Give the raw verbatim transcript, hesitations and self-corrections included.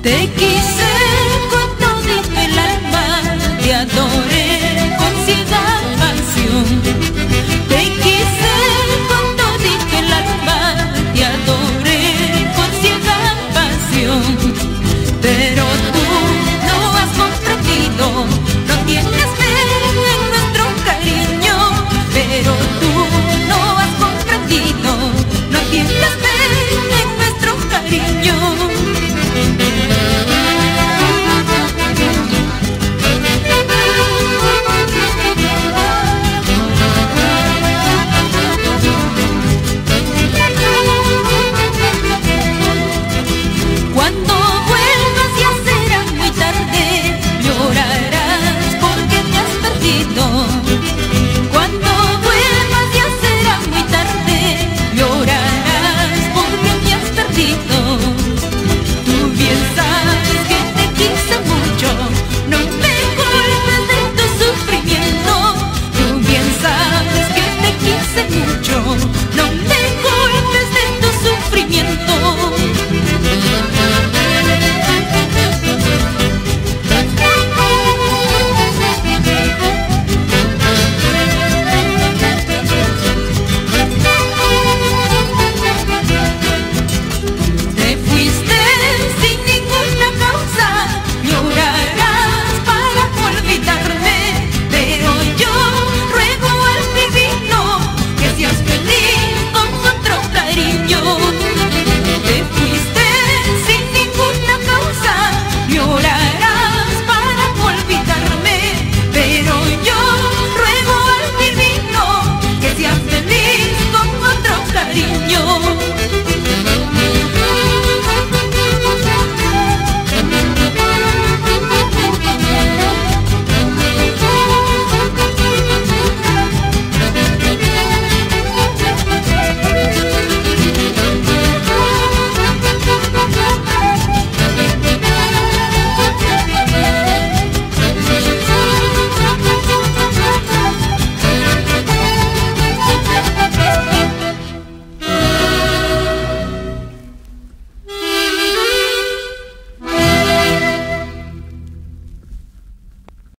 Te quise con todo el alma, te adoré con ciega pasión. Te quise con todo el alma, te adoré con ciega pasión. Pero tú no has comprendido, no tienes fe en nuestro cariño. Pero tú no has comprendido, no tienes fe en nuestro cariño.